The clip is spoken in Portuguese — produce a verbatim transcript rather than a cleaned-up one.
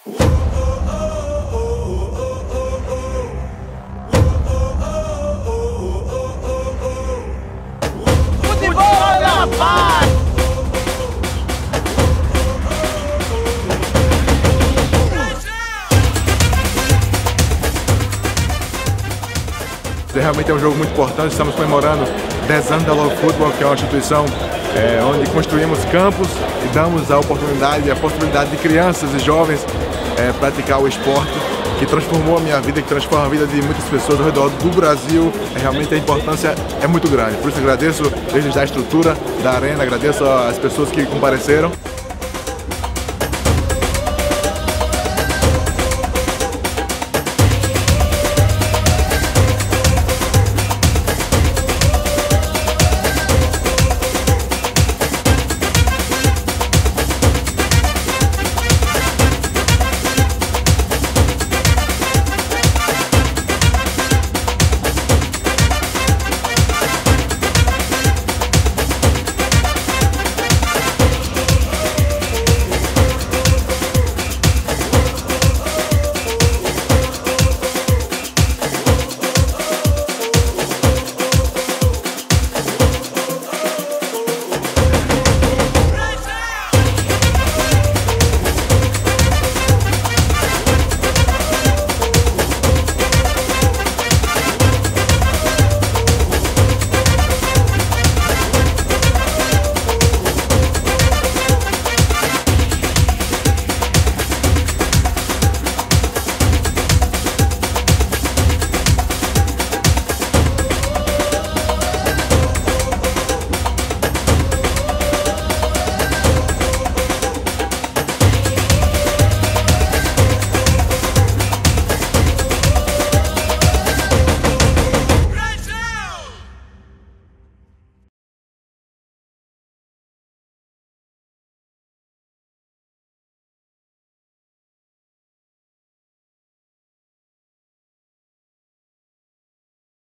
Futebol na paz! Realmente é um jogo muito importante, estamos comemorando dez anos da Love Football, que é uma instituição é, onde construímos campos e damos a oportunidade e a possibilidade de crianças e jovens é, praticar o esporte, que transformou a minha vida, que transforma a vida de muitas pessoas ao redor do Brasil. É, realmente a importância é muito grande, por isso agradeço desde a estrutura da arena, agradeço às pessoas que compareceram.